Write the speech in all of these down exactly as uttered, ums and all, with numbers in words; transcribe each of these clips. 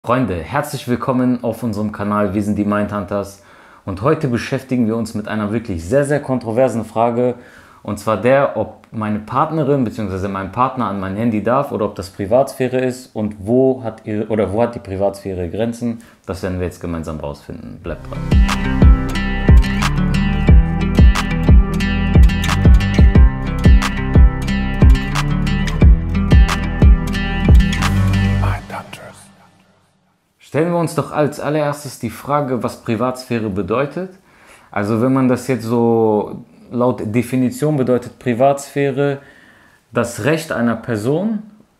Freunde, herzlich willkommen auf unserem Kanal. Wir sind die Mindhunters und heute beschäftigen wir uns mit einer wirklich sehr, sehr kontroversen Frage, und zwar der, ob meine Partnerin bzw. mein Partner an mein Handy darf oder ob das Privatsphäre ist und wo hat, ihre, oder wo hat die Privatsphäre Grenzen. Das werden wir jetzt gemeinsam rausfinden. Bleibt dran. Stellen wir uns doch als allererstes die Frage, was Privatsphäre bedeutet. Also wenn man das jetzt so laut Definition bedeutet Privatsphäre das Recht einer Person,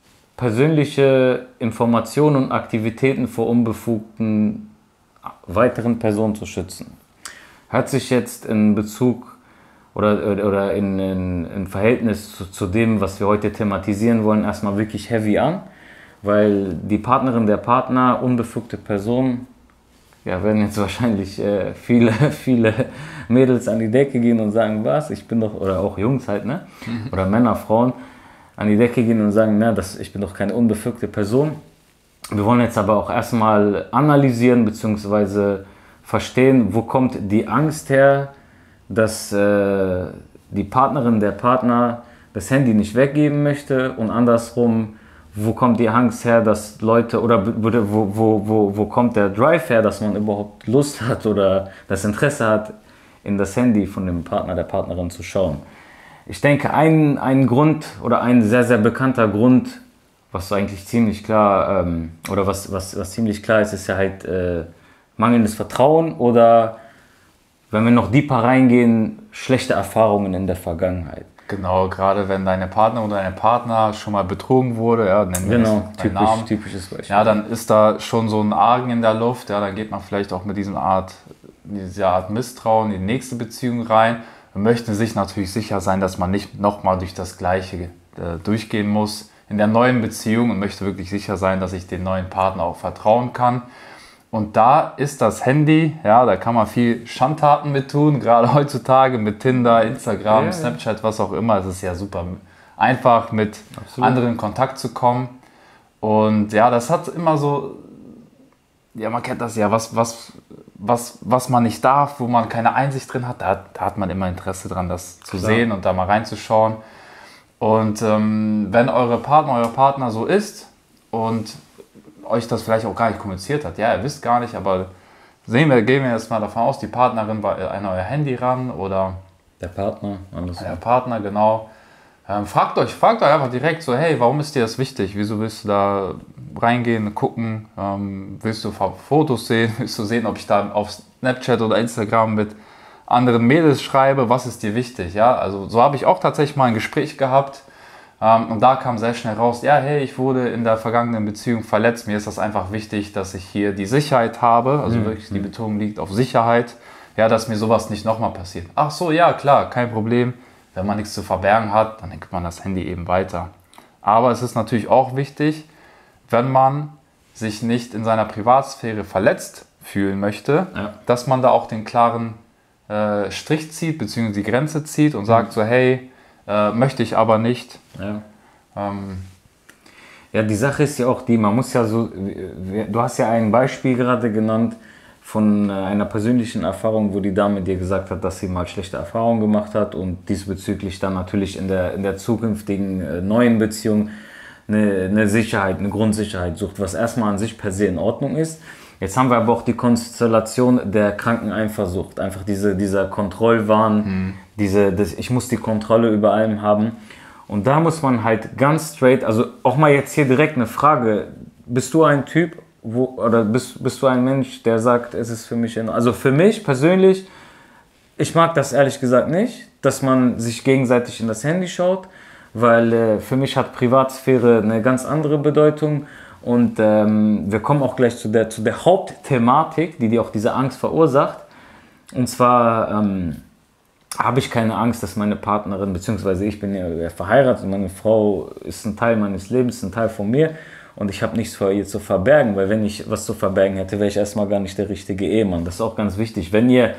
persönliche Informationen und Aktivitäten vor unbefugten weiteren Personen zu schützen. Hört sich jetzt in Bezug oder, oder in, in, in Verhältnis zu, zu dem, was wir heute thematisieren wollen, erstmal wirklich heavy an. Weil die Partnerin, der Partner, unbefugte Person, ja, werden jetzt wahrscheinlich äh, viele, viele Mädels an die Decke gehen und sagen, was, ich bin doch, oder auch Jungs halt, ne? Oder Männer, Frauen, an die Decke gehen und sagen, na, das, ich bin doch keine unbefugte Person. Wir wollen jetzt aber auch erstmal analysieren bzw. verstehen, wo kommt die Angst her, dass äh, die Partnerin, der Partner das Handy nicht weggeben möchte, und andersrum, wo kommt die Angst her, dass Leute, oder wo, wo, wo, wo kommt der Drive her, dass man überhaupt Lust hat oder das Interesse hat, in das Handy von dem Partner, der Partnerin zu schauen. Ich denke, ein, ein Grund oder ein sehr, sehr bekannter Grund, was eigentlich ziemlich klar, ähm, oder was, was, was ziemlich klar ist, ist ja halt äh, mangelndes Vertrauen oder, wenn wir noch deeper reingehen, schlechte Erfahrungen in der Vergangenheit. Genau, gerade wenn deine Partner oder dein Partner schon mal betrogen wurde, ja, nennen wir genau, das typisch, Namen. typisches Beispiel. Ja, dann ist da schon so ein Argen in der Luft, ja, dann geht man vielleicht auch mit diesem Art, dieser Art Misstrauen in die nächste Beziehung rein und möchte sich natürlich sicher sein, dass man nicht nochmal durch das Gleiche äh, durchgehen muss in der neuen Beziehung und möchte wirklich sicher sein, dass ich dem neuen Partner auch vertrauen kann. Und da ist das Handy, ja, da kann man viel Schandtaten mit tun, gerade heutzutage mit Tinder, Instagram, ja, Snapchat, ja. was auch immer. Es ist ja super einfach, mit Absolut. anderen in Kontakt zu kommen. Und ja, das hat immer so, ja, man kennt das ja, was, was, was, was man nicht darf, wo man keine Einsicht drin hat, da, da hat man immer Interesse dran, das zu Klar. sehen und da mal reinzuschauen. Und ähm, wenn eure Partner, euer Partner so ist und euch das vielleicht auch gar nicht kommuniziert hat. Ja, ihr wisst gar nicht, aber sehen wir, gehen wir jetzt mal davon aus, die Partnerin war an euer Handy ran oder der Partner, anders. Der Partner, genau. Ähm, fragt euch, fragt euch einfach direkt so, hey, warum ist dir das wichtig? Wieso willst du da reingehen, gucken? Ähm, willst du Fotos sehen? Willst du sehen, ob ich da auf Snapchat oder Instagram mit anderen Mädels schreibe? Was ist dir wichtig? Ja, also so habe ich auch tatsächlich mal ein Gespräch gehabt. Um, und da kam sehr schnell raus, ja, hey, ich wurde in der vergangenen Beziehung verletzt. Mir ist das einfach wichtig, dass ich hier die Sicherheit habe. Also mhm. wirklich, die Betonung liegt auf Sicherheit. Ja, dass mir sowas nicht nochmal passiert. Ach so, ja, klar, kein Problem. Wenn man nichts zu verbergen hat, dann lenkt man das Handy eben weiter. Aber es ist natürlich auch wichtig, wenn man sich nicht in seiner Privatsphäre verletzt fühlen möchte, ja. dass man da auch den klaren äh, Strich zieht, beziehungsweise die Grenze zieht und mhm. sagt so, hey, Äh, möchte ich aber nicht. Ja. Ähm, ja, die Sache ist ja auch die, man muss ja so, du hast ja ein Beispiel gerade genannt von einer persönlichen Erfahrung, wo die Dame dir gesagt hat, dass sie mal schlechte Erfahrungen gemacht hat und diesbezüglich dann natürlich in der, in der zukünftigen äh, neuen Beziehung eine, eine Sicherheit, eine Grundsicherheit sucht, was erstmal an sich per se in Ordnung ist. Jetzt haben wir aber auch die Konstellation der kranken Eifersucht, einfach diese, dieser Kontrollwahn, mhm. diese, das, ich muss die Kontrolle über allem haben. Und da muss man halt ganz straight, also auch mal jetzt hier direkt eine Frage, bist du ein Typ, wo, oder bist, bist du ein Mensch, der sagt, es ist für mich, in, also für mich persönlich, ich mag das ehrlich gesagt nicht, dass man sich gegenseitig in das Handy schaut, weil äh, für mich hat Privatsphäre eine ganz andere Bedeutung. Und ähm, wir kommen auch gleich zu der, zu der Hauptthematik, die dir auch diese Angst verursacht. Und zwar ähm, habe ich keine Angst, dass meine Partnerin, beziehungsweise ich bin ja verheiratet und meine Frau ist ein Teil meines Lebens, ein Teil von mir. Und ich habe nichts vor ihr zu verbergen, weil wenn ich was zu verbergen hätte, wäre ich erstmal gar nicht der richtige Ehemann. Das ist auch ganz wichtig. Wenn ihr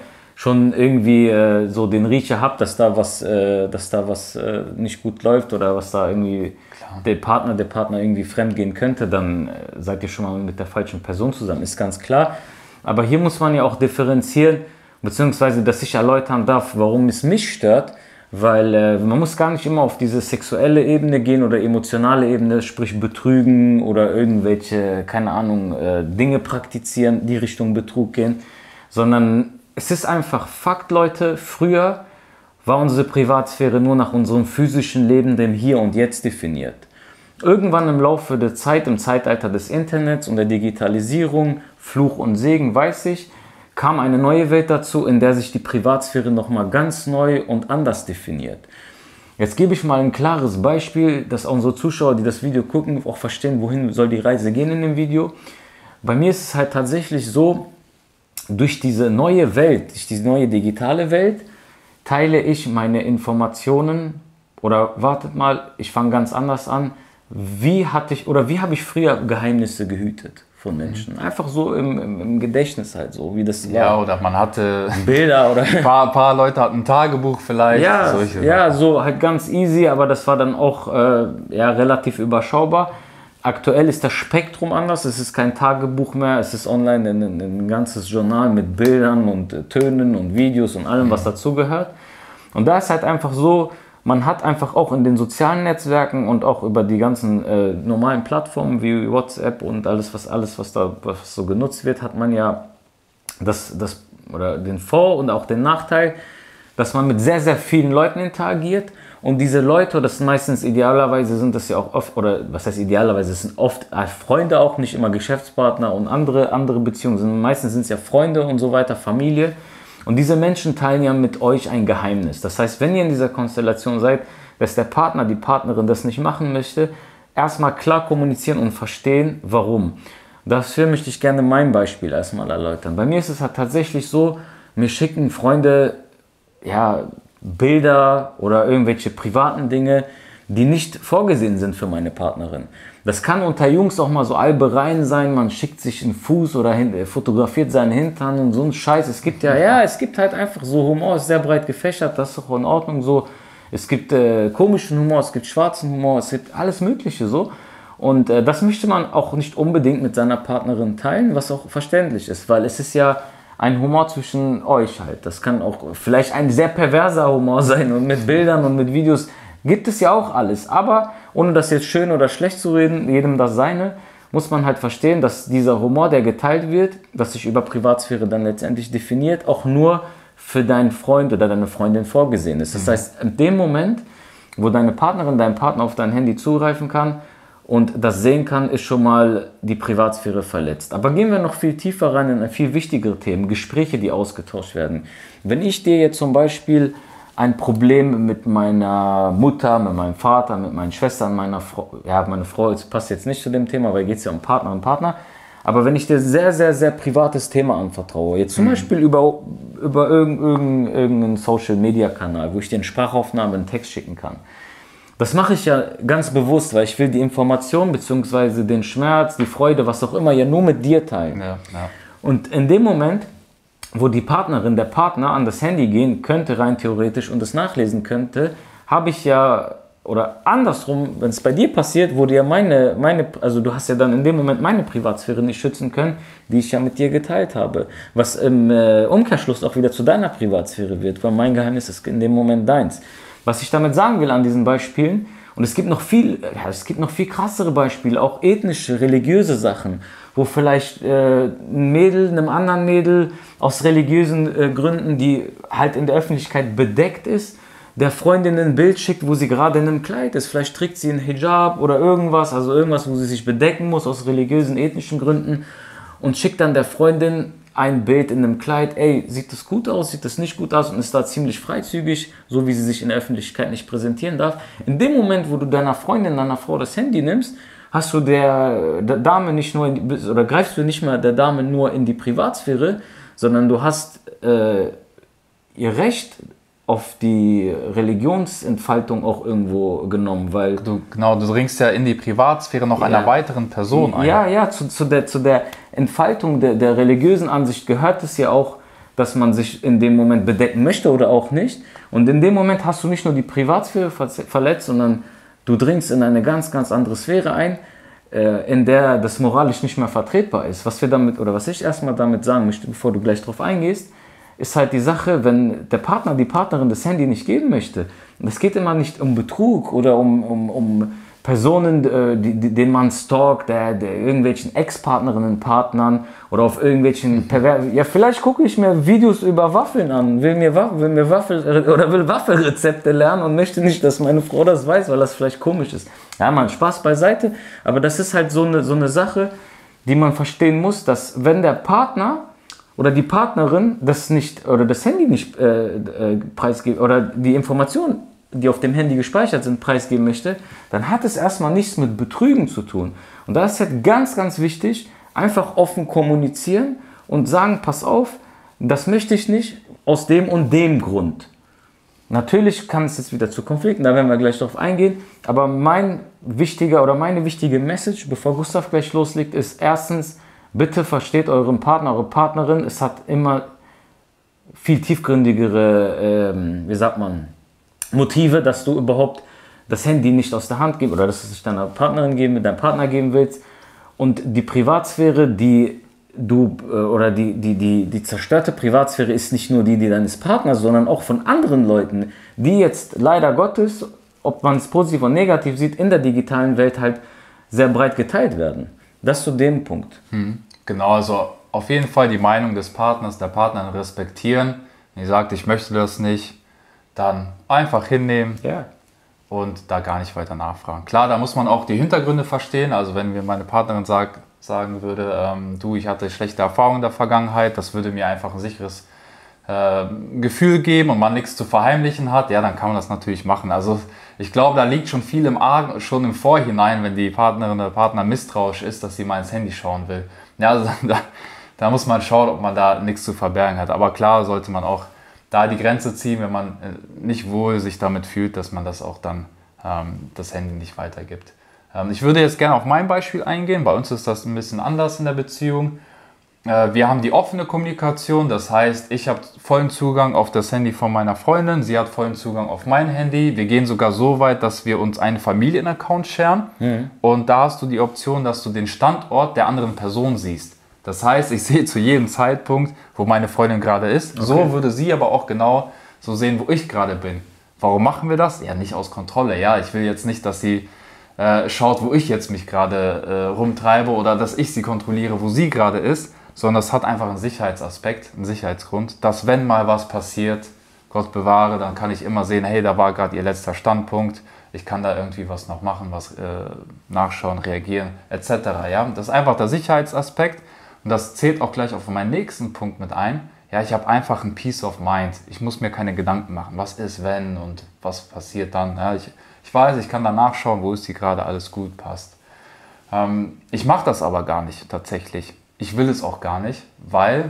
schon irgendwie äh, so den Riecher habt, dass da was, äh, dass da was äh, nicht gut läuft oder was da irgendwie Klar. der Partner, der Partner irgendwie fremd gehen könnte, dann äh, seid ihr schon mal mit der falschen Person zusammen, ist ganz klar. Aber hier muss man ja auch differenzieren, beziehungsweise, dass ich erläutern darf, warum es mich stört, weil äh, man muss gar nicht immer auf diese sexuelle Ebene gehen oder emotionale Ebene, sprich betrügen oder irgendwelche, keine Ahnung, äh, Dinge praktizieren, die Richtung Betrug gehen, sondern es ist einfach Fakt, Leute, früher war unsere Privatsphäre nur nach unserem physischen Leben, dem Hier und Jetzt definiert. Irgendwann im Laufe der Zeit, im Zeitalter des Internets und der Digitalisierung, Fluch und Segen, weiß ich, kam eine neue Welt dazu, in der sich die Privatsphäre nochmal ganz neu und anders definiert. Jetzt gebe ich mal ein klares Beispiel, dass unsere Zuschauer, die das Video gucken, auch verstehen, wohin soll die Reise gehen in dem Video. Bei mir ist es halt tatsächlich so, durch diese neue Welt, durch diese neue digitale Welt, teile ich meine Informationen oder wartet mal, ich fange ganz anders an. Wie hatte ich oder wie habe ich früher Geheimnisse gehütet von Menschen? Einfach so im, im, im Gedächtnis halt so, wie das war. Ja, oder man hatte Bilder oder ein paar, paar Leute hatten ein Tagebuch vielleicht. Ja, solche ja, so halt ganz easy, aber das war dann auch äh, ja, relativ überschaubar. Aktuell ist das Spektrum anders, es ist kein Tagebuch mehr, es ist online ein, ein, ein ganzes Journal mit Bildern und äh, Tönen und Videos und allem, was dazugehört. Und da ist halt einfach so, man hat einfach auch in den sozialen Netzwerken und auch über die ganzen äh, normalen Plattformen wie WhatsApp und alles, was alles, was da was so genutzt wird, hat man ja das, das, oder den Vor- und auch den Nachteil, dass man mit sehr, sehr vielen Leuten interagiert. Und diese Leute, das sind meistens idealerweise sind das ja auch oft, oder was heißt idealerweise, es sind oft Freunde auch, nicht immer Geschäftspartner und andere, andere Beziehungen, sind, meistens sind es ja Freunde und so weiter, Familie. Und diese Menschen teilen ja mit euch ein Geheimnis. Das heißt, wenn ihr in dieser Konstellation seid, dass der Partner, die Partnerin das nicht machen möchte, erstmal klar kommunizieren und verstehen, warum. Dafür möchte ich gerne mein Beispiel erstmal erläutern. Bei mir ist es halt tatsächlich so, mir schicken Freunde, ja, Bilder oder irgendwelche privaten Dinge, die nicht vorgesehen sind für meine Partnerin. Das kann unter Jungs auch mal so Albereien sein, man schickt sich einen Fuß oder hin, fotografiert seinen Hintern und so ein Scheiß. Es gibt ja, ja, es gibt halt einfach so Humor, ist sehr breit gefächert, das ist auch in Ordnung so. Es gibt äh, komischen Humor, es gibt schwarzen Humor, es gibt alles Mögliche so. Und äh, das möchte man auch nicht unbedingt mit seiner Partnerin teilen, was auch verständlich ist, weil es ist ja ein Humor zwischen euch halt. Das kann auch vielleicht ein sehr perverser Humor sein und mit Bildern und mit Videos gibt es ja auch alles. Aber ohne das jetzt schön oder schlecht zu reden, jedem das seine, muss man halt verstehen, dass dieser Humor, der geteilt wird, das sich über Privatsphäre dann letztendlich definiert, auch nur für deinen Freund oder deine Freundin vorgesehen ist. Das heißt, in dem Moment, wo deine Partnerin, dein Partner auf dein Handy zugreifen kann, und das sehen kann, ist schon mal die Privatsphäre verletzt. Aber gehen wir noch viel tiefer rein in viel wichtigere Themen, Gespräche, die ausgetauscht werden. Wenn ich dir jetzt zum Beispiel ein Problem mit meiner Mutter, mit meinem Vater, mit meinen Schwestern, meiner Frau, ja, meine Frau, das passt jetzt nicht zu dem Thema, weil geht es ja um Partner und Partner, aber wenn ich dir sehr, sehr, sehr privates Thema anvertraue, jetzt zum mhm. Beispiel über, über irgendeinen, irgendeinen Social-Media-Kanal, wo ich dir eine Sprachaufnahme, einen Text schicken kann, das mache ich ja ganz bewusst, weil ich will die Information bzw. den Schmerz, die Freude, was auch immer, ja nur mit dir teilen. Ja, ja. Und in dem Moment, wo die Partnerin, der Partner an das Handy gehen könnte, rein theoretisch, und das nachlesen könnte, habe ich ja, oder andersrum, wenn es bei dir passiert, wurde ja meine, meine, also du hast ja dann in dem Moment meine Privatsphäre nicht schützen können, die ich ja mit dir geteilt habe. Was im äh, Umkehrschluss auch wieder zu deiner Privatsphäre wird, weil mein Geheimnis ist in dem Moment deins. Was ich damit sagen will an diesen Beispielen, und es gibt noch viel, ja, es gibt noch viel krassere Beispiele, auch ethnische, religiöse Sachen, wo vielleicht äh, ein Mädel einem anderen Mädel aus religiösen äh, Gründen, die halt in der Öffentlichkeit bedeckt ist, der Freundin ein Bild schickt, wo sie gerade in einem Kleid ist. Vielleicht trägt sie einen Hijab oder irgendwas, also irgendwas, wo sie sich bedecken muss aus religiösen, ethnischen Gründen, und schickt dann der Freundin ein Bild in einem Kleid, ey, sieht das gut aus, sieht das nicht gut aus, und ist da ziemlich freizügig, so wie sie sich in der Öffentlichkeit nicht präsentieren darf. In dem Moment, wo du deiner Freundin, deiner Frau das Handy nimmst, hast du der, der Dame nicht nur, in die, oder greifst du nicht mehr der Dame nur in die Privatsphäre, sondern du hast äh, ihr Recht auf die Religionsentfaltung auch irgendwo genommen, weil du, genau, du dringst ja in die Privatsphäre noch ja, einer weiteren Person ein. Ja, ja, zu, zu, der, zu der Entfaltung der, der religiösen Ansicht gehört es ja auch, dass man sich in dem Moment bedecken möchte oder auch nicht. Und in dem Moment hast du nicht nur die Privatsphäre verletzt, sondern du dringst in eine ganz, ganz andere Sphäre ein, in der das moralisch nicht mehr vertretbar ist. Was wir damit, oder was ich erstmal damit sagen möchte, bevor du gleich drauf eingehst, ist halt die Sache, wenn der Partner, die Partnerin das Handy nicht geben möchte. Es geht immer nicht um Betrug oder um, um, um Personen, die, die, denen man stalkt, der, der irgendwelchen Ex-Partnerinnen, Partnern oder auf irgendwelchen Perver ja, vielleicht gucke ich mir Videos über Waffeln an, will mir, will mir Waffel oder will Waffelrezepte lernen und möchte nicht, dass meine Frau das weiß, weil das vielleicht komisch ist. Ja, man, Spaß beiseite, aber das ist halt so eine, so eine Sache, die man verstehen muss, dass wenn der Partner oder die Partnerin das nicht oder das Handy nicht äh, äh, preisgibt oder die Information, die auf dem Handy gespeichert sind, preisgeben möchte, dann hat es erstmal nichts mit Betrügen zu tun. Und da ist halt ganz, ganz wichtig, einfach offen kommunizieren und sagen, pass auf, das möchte ich nicht aus dem und dem Grund. Natürlich kann es jetzt wieder zu Konflikten, da werden wir gleich drauf eingehen, aber mein wichtiger oder meine wichtige Message, bevor Gustav gleich loslegt, ist erstens, bitte versteht euren Partner, eure Partnerin, es hat immer viel tiefgründigere, ähm, wie sagt man, Motive, dass du überhaupt das Handy nicht aus der Hand geben oder dass du es nicht deiner Partnerin geben, mit deinem Partner geben willst. Und die Privatsphäre, die du oder die, die, die, die zerstörte Privatsphäre ist nicht nur die, die deines Partners, sondern auch von anderen Leuten, die jetzt leider Gottes, ob man es positiv oder negativ sieht, in der digitalen Welt halt sehr breit geteilt werden. Das zu dem Punkt. Hm. Genau, also auf jeden Fall die Meinung des Partners, der Partnerin respektieren. Wenn die sagt, ich möchte das nicht, dann einfach hinnehmen ja. und da gar nicht weiter nachfragen. Klar, da muss man auch die Hintergründe verstehen. Also wenn mir meine Partnerin sagt, sagen würde, ähm, du, ich hatte schlechte Erfahrungen in der Vergangenheit, das würde mir einfach ein sicheres äh, Gefühl geben und man nichts zu verheimlichen hat, ja, dann kann man das natürlich machen. Also ich glaube, da liegt schon viel im Argen, schon im Vorhinein, wenn die Partnerin oder Partner misstrauisch ist, dass sie mal ins Handy schauen will. Ja, also da, da muss man schauen, ob man da nichts zu verbergen hat. Aber klar sollte man auch da die Grenze ziehen, wenn man nicht wohl sich damit fühlt, dass man das auch dann ähm, das Handy nicht weitergibt. Ähm, ich würde jetzt gerne auf mein Beispiel eingehen. Bei uns ist das ein bisschen anders in der Beziehung. Äh, wir haben die offene Kommunikation, das heißt, ich habe vollen Zugang auf das Handy von meiner Freundin, sie hat vollen Zugang auf mein Handy. Wir gehen sogar so weit, dass wir uns einen Familienaccount sharen. Mhm. Und da hast du die Option, dass du den Standort der anderen Person siehst. Das heißt, ich sehe zu jedem Zeitpunkt, wo meine Freundin gerade ist. Okay. So würde sie aber auch genau so sehen, wo ich gerade bin. Warum machen wir das? Ja, nicht aus Kontrolle. Ja, ich will jetzt nicht, dass sie äh, schaut, wo ich jetzt mich gerade äh, rumtreibe oder dass ich sie kontrolliere, wo sie gerade ist, sondern es hat einfach einen Sicherheitsaspekt, einen Sicherheitsgrund, dass wenn mal was passiert, Gott bewahre, dann kann ich immer sehen, hey, da war gerade ihr letzter Standpunkt. Ich kann da irgendwie was noch machen, was äh, nachschauen, reagieren, et cetera. Ja, das ist einfach der Sicherheitsaspekt. Und das zählt auch gleich auf meinen nächsten Punkt mit ein. Ja, ich habe einfach ein Peace of Mind. Ich muss mir keine Gedanken machen, was ist, wenn und was passiert dann. Ja, ich, ich weiß, ich kann da nachschauen, wo ist die gerade, alles gut, passt. Ähm, ich mache das aber gar nicht tatsächlich. Ich will es auch gar nicht, weil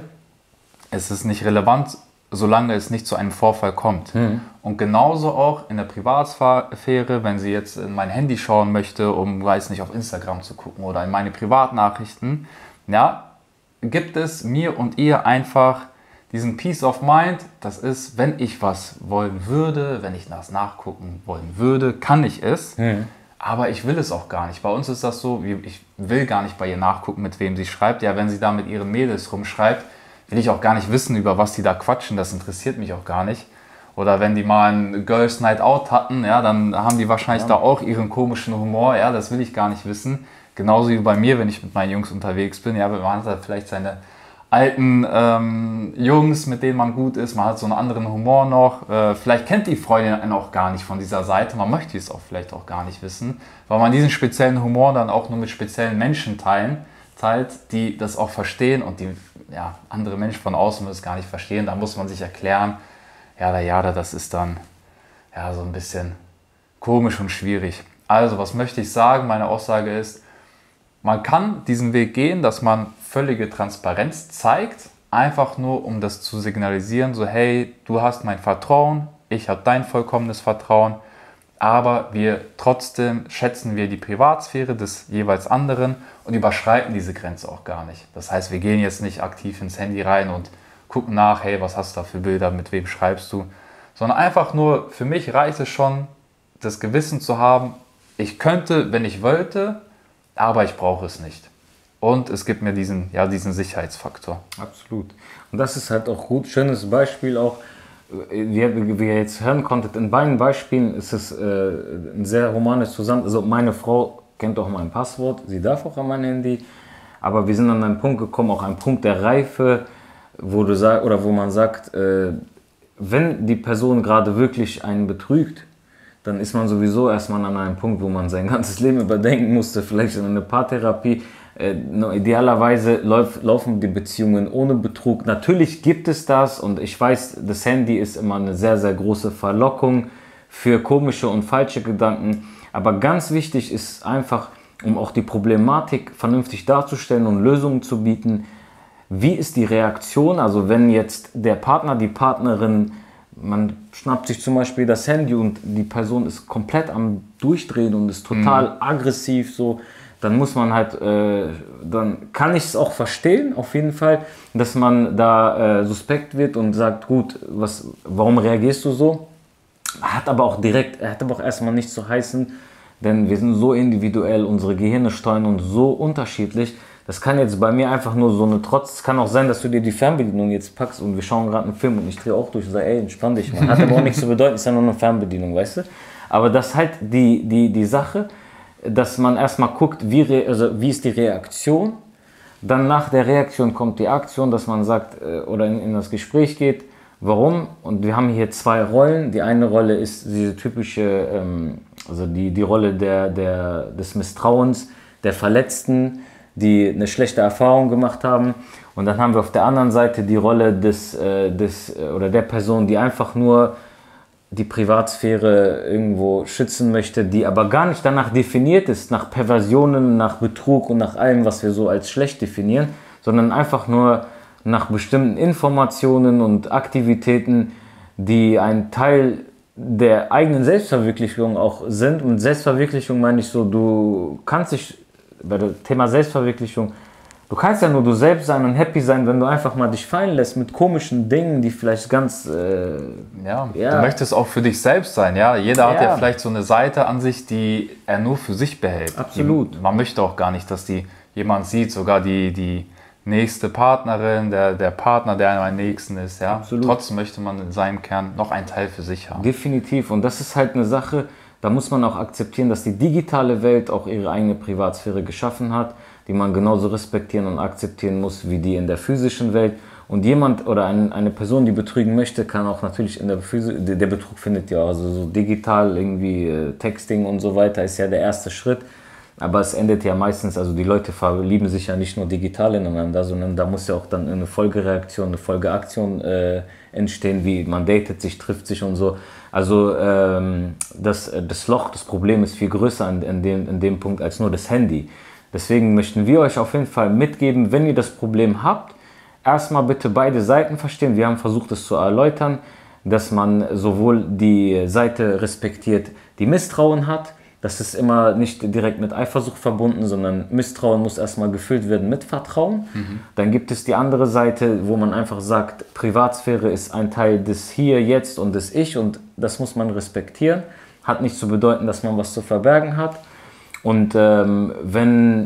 es ist nicht relevant, solange es nicht zu einem Vorfall kommt. Mhm. Und genauso auch in der Privatsphäre, wenn sie jetzt in mein Handy schauen möchte, um, weiß nicht, auf Instagram zu gucken oder in meine Privatnachrichten, ja, gibt es mir und ihr einfach diesen Peace of Mind. Das ist, wenn ich was wollen würde, wenn ich das nachgucken wollen würde, kann ich es. Mhm. Aber ich will es auch gar nicht. Bei uns ist das so, ich will gar nicht bei ihr nachgucken, mit wem sie schreibt. Ja, wenn sie da mit ihren Mädels rumschreibt, will ich auch gar nicht wissen, über was die da quatschen. Das interessiert mich auch gar nicht. Oder wenn die mal ein Girls Night Out hatten, ja, dann haben die wahrscheinlich ja. da auch ihren komischen Humor. Ja, das will ich gar nicht wissen. Genauso wie bei mir, wenn ich mit meinen Jungs unterwegs bin. Ja, man hat halt vielleicht seine alten ähm, Jungs, mit denen man gut ist. Man hat so einen anderen Humor noch. Äh, vielleicht kennt die Freundin einen auch gar nicht von dieser Seite. Man möchte es auch vielleicht auch gar nicht wissen, weil man diesen speziellen Humor dann auch nur mit speziellen Menschen teilen, teilt, die das auch verstehen und die ja, andere Menschen von außen das gar nicht verstehen. Da muss man sich erklären, ja, ja, das ist dann ja, so ein bisschen komisch und schwierig. Also, was möchte ich sagen? Meine Aussage ist, man kann diesen Weg gehen, dass man völlige Transparenz zeigt, einfach nur um das zu signalisieren, so hey, du hast mein Vertrauen, ich habe dein vollkommenes Vertrauen, aber wir trotzdem schätzen wir die Privatsphäre des jeweils anderen und überschreiten diese Grenze auch gar nicht. Das heißt, wir gehen jetzt nicht aktiv ins Handy rein und gucken nach, hey, was hast du da für Bilder, mit wem schreibst du, sondern einfach nur, für mich reicht es schon, das Gewissen zu haben, ich könnte, wenn ich wollte, aber ich brauche es nicht. Und es gibt mir diesen, ja, diesen Sicherheitsfaktor. Absolut. Und das ist halt auch gut, schönes Beispiel auch, wie, wie ihr jetzt hören konntet, in beiden Beispielen ist es äh, ein sehr humanes Zusammenhang. Also meine Frau kennt auch mein Passwort, sie darf auch an mein Handy, aber wir sind an einen Punkt gekommen, auch ein Punkt der Reife, wo du sag, oder wo man sagt, äh, wenn die Person gerade wirklich einen betrügt, dann ist man sowieso erstmal an einem Punkt, wo man sein ganzes Leben überdenken musste, vielleicht in eine Paartherapie. Äh, idealerweise lauf, laufen die Beziehungen ohne Betrug. Natürlich gibt es das und ich weiß, das Handy ist immer eine sehr, sehr große Verlockung für komische und falsche Gedanken. Aber ganz wichtig ist einfach, um auch die Problematik vernünftig darzustellen und Lösungen zu bieten, wie ist die Reaktion? Also wenn jetzt der Partner, die Partnerin, man schnappt sich zum Beispiel das Handy und die Person ist komplett am Durchdrehen und ist total mhm. aggressiv, so, dann muss man halt, äh, dann kann ich es auch verstehen, auf jeden Fall, dass man da äh, suspekt wird und sagt, gut, was, warum reagierst du so? Hat aber auch direkt, hat aber auch erstmal nichts zu heißen, denn wir sind so individuell, unsere Gehirne steuern uns so unterschiedlich. Das kann jetzt bei mir einfach nur so eine Trotz, es kann auch sein, dass du dir die Fernbedienung jetzt packst und wir schauen gerade einen Film und ich drehe auch durch und sage, ey, entspann dich, man. Hat aber auch nichts zu bedeuten, ist ja nur eine Fernbedienung, weißt du? Aber das ist halt die, die, die Sache, dass man erstmal guckt, wie, re, also wie ist die Reaktion, dann nach der Reaktion kommt die Aktion, dass man sagt oder in, in das Gespräch geht, warum? Und wir haben hier zwei Rollen. Die eine Rolle ist diese typische, ähm, also die, die Rolle der, der, des Misstrauens, der Verletzten, die eine schlechte Erfahrung gemacht haben. Und dann haben wir auf der anderen Seite die Rolle des, äh, des oder der Person, die einfach nur die Privatsphäre irgendwo schützen möchte, die aber gar nicht danach definiert ist, nach Perversionen, nach Betrug und nach allem, was wir so als schlecht definieren, sondern einfach nur nach bestimmten Informationen und Aktivitäten, die ein Teil der eigenen Selbstverwirklichung auch sind. Und Selbstverwirklichung meine ich so, du kannst dich, bei dem Thema Selbstverwirklichung, du kannst ja nur du selbst sein und happy sein, wenn du einfach mal dich fallen lässt mit komischen Dingen, die vielleicht ganz... Äh, ja, ja, du möchtest auch für dich selbst sein, ja. Jeder hat ja. ja vielleicht so eine Seite an sich, die er nur für sich behält. Absolut. Die, man möchte auch gar nicht, dass die jemand sieht, sogar die, die nächste Partnerin, der, der Partner, der einem am nächsten ist, ja. Absolut. Trotzdem möchte man in seinem Kern noch einen Teil für sich haben. Definitiv. Und das ist halt eine Sache, da muss man auch akzeptieren, dass die digitale Welt auch ihre eigene Privatsphäre geschaffen hat, die man genauso respektieren und akzeptieren muss wie die in der physischen Welt. Und jemand oder ein, eine Person, die betrügen möchte, kann auch natürlich in der Physik, der Betrug findet ja also so digital irgendwie äh, Texting und so weiter ist ja der erste Schritt. Aber es endet ja meistens, also die Leute verlieben sich ja nicht nur digital ineinander, sondern da muss ja auch dann eine Folgereaktion, eine Folgeaktion äh, entstehen, wie man datet sich, trifft sich und so. Also ähm, das, das Loch, das Problem ist viel größer in, in, dem, in dem Punkt als nur das Handy. Deswegen möchten wir euch auf jeden Fall mitgeben, wenn ihr das Problem habt, erstmal bitte beide Seiten verstehen. Wir haben versucht, es zu erläutern, dass man sowohl die Seite respektiert, die Misstrauen hat. Das ist immer nicht direkt mit Eifersucht verbunden, sondern Misstrauen muss erstmal gefüllt werden mit Vertrauen. Mhm. Dann gibt es die andere Seite, wo man einfach sagt, Privatsphäre ist ein Teil des Hier, Jetzt und des Ich und das muss man respektieren. Hat nicht zu bedeuten, dass man was zu verbergen hat. Und ähm, wenn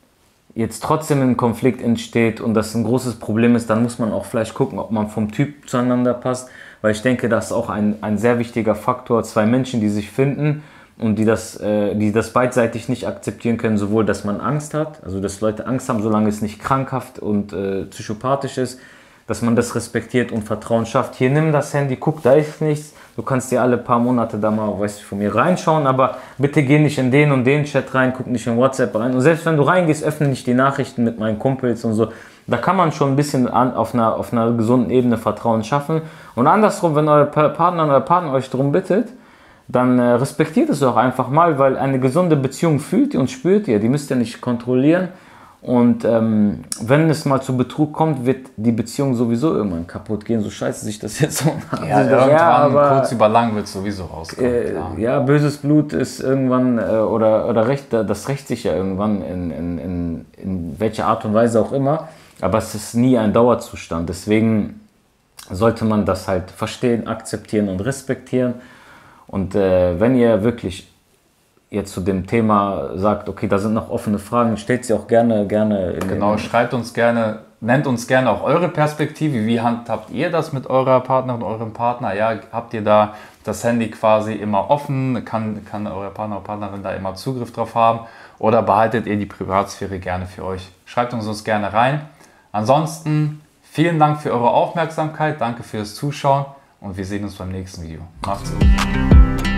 jetzt trotzdem ein Konflikt entsteht und das ein großes Problem ist, dann muss man auch vielleicht gucken, ob man vom Typ zueinander passt. Weil ich denke, das ist auch ein, ein sehr wichtiger Faktor. Zwei Menschen, die sich finden und die das, äh, die das beidseitig nicht akzeptieren können, sowohl, dass man Angst hat, also dass Leute Angst haben, solange es nicht krankhaft und äh, psychopathisch ist, dass man das respektiert und Vertrauen schafft. Hier, nimm das Handy, guck, da ist nichts. Du kannst dir alle paar Monate da mal, weißt du, von mir reinschauen, aber bitte geh nicht in den und den Chat rein, guck nicht in WhatsApp rein. Und selbst wenn du reingehst, öffne nicht die Nachrichten mit meinen Kumpels und so. Da kann man schon ein bisschen an, auf, einer, auf einer gesunden Ebene Vertrauen schaffen. Und andersrum, wenn euer Partner oder Partner euch darum bittet, dann äh, respektiert es auch einfach mal, weil eine gesunde Beziehung fühlt ihr und spürt ihr. Die müsst ihr nicht kontrollieren. Und ähm, wenn es mal zu Betrug kommt, wird die Beziehung sowieso irgendwann kaputt gehen. So scheiße sich das jetzt so an. Ja, irgendwann, ja, aber, kurz über lang wird es sowieso rauskommen. Äh, ja, böses Blut ist irgendwann, äh, oder, oder Recht, das rächt sich ja irgendwann in, in, in, in welcher Art und Weise auch immer. Aber es ist nie ein Dauerzustand. Deswegen sollte man das halt verstehen, akzeptieren und respektieren. Und äh, wenn ihr wirklich jetzt zu dem Thema sagt, okay, da sind noch offene Fragen, stellt sie auch gerne, gerne in Genau, den, schreibt uns gerne, nennt uns gerne auch eure Perspektive. Wie handhabt ihr das mit eurer Partnerin, eurem Partner? Ja, habt ihr da das Handy quasi immer offen? Kann, kann euer Partner oder Partnerin da immer Zugriff drauf haben? Oder behaltet ihr die Privatsphäre gerne für euch? Schreibt uns das gerne rein. Ansonsten vielen Dank für eure Aufmerksamkeit, danke fürs Zuschauen und wir sehen uns beim nächsten Video. Macht's gut.